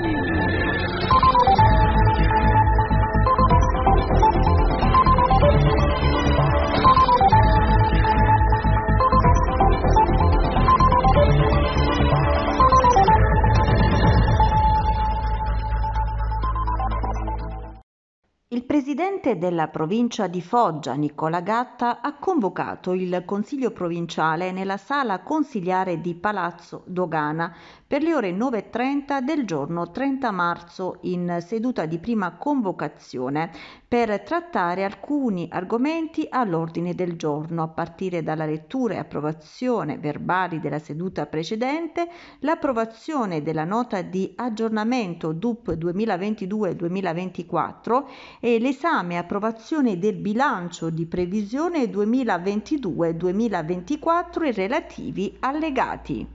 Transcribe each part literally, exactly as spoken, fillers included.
Il presidente della provincia di Foggia, Nicola Gatta, ha convocato il Consiglio provinciale nella sala consiliare di Palazzo Dogana per le ore nove e trenta del giorno trenta marzo in seduta di prima convocazione per trattare alcuni argomenti all'ordine del giorno, a partire dalla lettura e approvazione verbali della seduta precedente, l'approvazione della nota di aggiornamento D U P duemilaventidue duemilaventiquattro e l'esame e approvazione del bilancio di previsione duemilaventidue duemilaventiquattro e relativi allegati.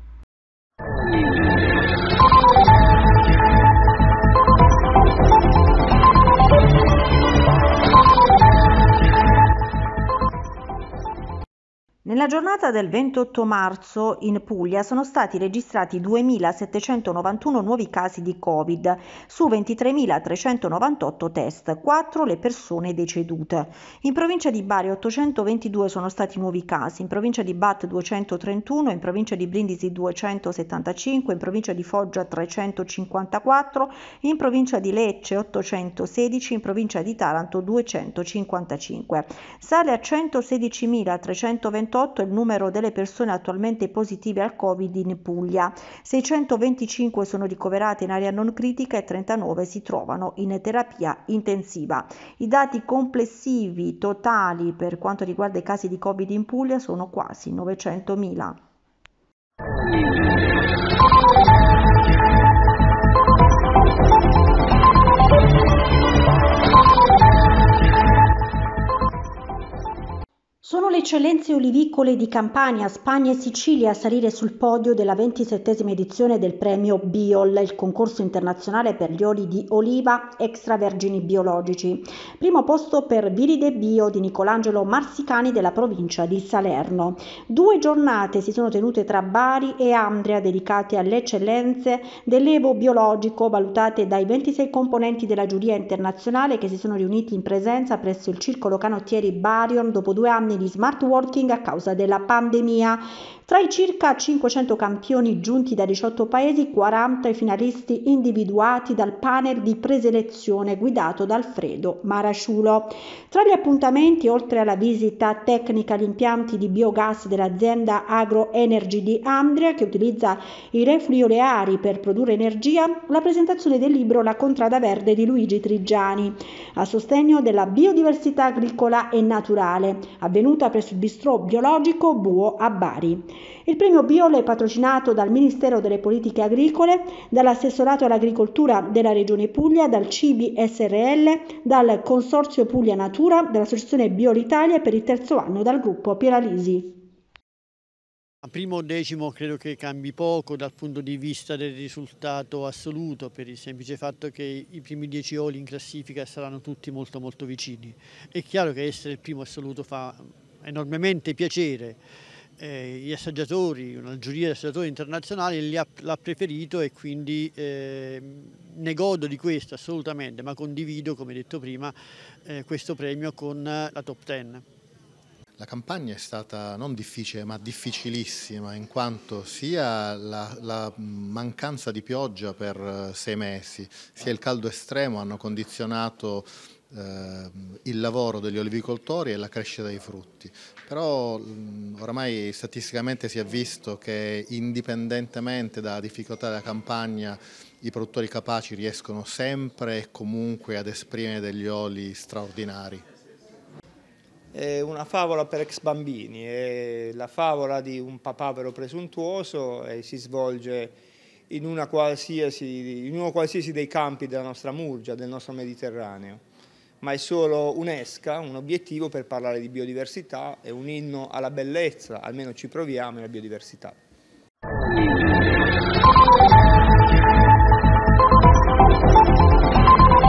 Nella giornata del ventotto marzo in Puglia sono stati registrati duemilasettecentonovantuno nuovi casi di Covid su ventitremilatrecentonovantotto test, quattro le persone decedute. In provincia di Bari ottocentoventidue sono stati nuovi casi, in provincia di Bat duecentotrentuno, in provincia di Brindisi duecentosettantacinque, in provincia di Foggia trecentocinquantaquattro, in provincia di Lecce ottocentosedici, in provincia di Taranto duecentocinquantacinque. Sale a centosedicimilatrecentoventotto il numero delle persone attualmente positive al Covid in Puglia. seicentoventicinque sono ricoverate in area non critica e trentanove si trovano in terapia intensiva. I dati complessivi totali per quanto riguarda i casi di Covid in Puglia sono quasi novecentomila. Sono le eccellenze olivicole di Campania, Spagna e Sicilia a salire sul podio della ventisettesima edizione del premio Biol, il concorso internazionale per gli oli di oliva extravergini biologici. Primo posto per Viride Bio di Nicolangelo Marsicani della provincia di Salerno. Due giornate si sono tenute tra Bari e Andria dedicate alle eccellenze dell'evo biologico valutate dai ventisei componenti della giuria internazionale che si sono riuniti in presenza presso il Circolo Canottieri Barion dopo due anni di smart working a causa della pandemia. Tra i circa cinquecento campioni giunti da diciotto paesi, quaranta i finalisti individuati dal panel di preselezione guidato da Alfredo Marasciulo. Tra gli appuntamenti, oltre alla visita tecnica agli impianti di biogas dell'azienda Agro Energy di Andria, che utilizza i reflui oleari per produrre energia, la presentazione del libro La Contrada Verde di Luigi Trigiani, a sostegno della biodiversità agricola e naturale, avvenuta presso il bistrò biologico Buo a Bari. Il premio Biol è patrocinato dal Ministero delle Politiche Agricole, dall'Assessorato all'Agricoltura della Regione Puglia, dal C I B S R L, dal Consorzio Puglia Natura, dall'Associazione Biolitalia e per il terzo anno dal gruppo Pieralisi. A primo decimo credo che cambi poco dal punto di vista del risultato assoluto, per il semplice fatto che i primi dieci oli in classifica saranno tutti molto molto vicini. È chiaro che essere il primo assoluto fa enormemente piacere. Eh, gli assaggiatori, una giuria di assaggiatori internazionali l'ha preferito e quindi eh, ne godo di questo assolutamente, ma condivido, come detto prima, eh, questo premio con la top dieci. La campagna è stata non difficile ma difficilissima, in quanto sia la, la mancanza di pioggia per sei mesi sia il caldo estremo hanno condizionato eh, il lavoro degli olivicoltori e la crescita dei frutti. Però mh, oramai statisticamente si è visto che indipendentemente dalla difficoltà della campagna i produttori capaci riescono sempre e comunque ad esprimere degli oli straordinari. È una favola per ex bambini, è la favola di un papavero presuntuoso e si svolge in, una qualsiasi, in uno qualsiasi dei campi della nostra Murgia, del nostro Mediterraneo. Ma è solo un'esca, un obiettivo per parlare di biodiversità, è un inno alla bellezza, almeno ci proviamo, nella biodiversità.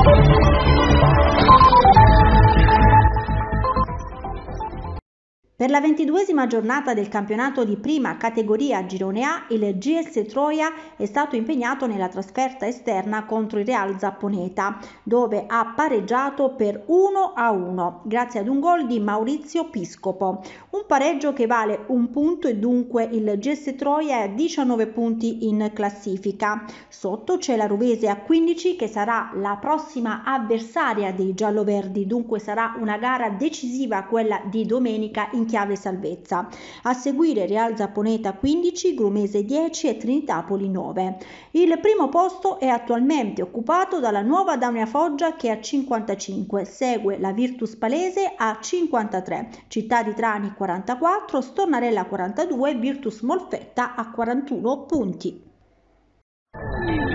Per Per la ventiduesima giornata del campionato di prima categoria Girone A, il G S Troia è stato impegnato nella trasferta esterna contro il Real Zapponeta, dove ha pareggiato per uno a uno, grazie ad un gol di Maurizio Piscopo. Un pareggio che vale un punto e dunque il G S Troia è a diciannove punti in classifica. Sotto c'è la Rovese a quindici, che sarà la prossima avversaria dei gialloverdi, dunque sarà una gara decisiva quella di domenica in chiave salvezza. A seguire Real Zapponeta quindici, Grumese dieci e Trinitapoli nove. Il primo posto è attualmente occupato dalla Nuova Daunea Foggia che ha cinquantacinque, segue la Virtus Palese a cinquantatré, Città di Trani quarantaquattro, Stornarella quarantadue, Virtus Molfetta a quarantuno punti.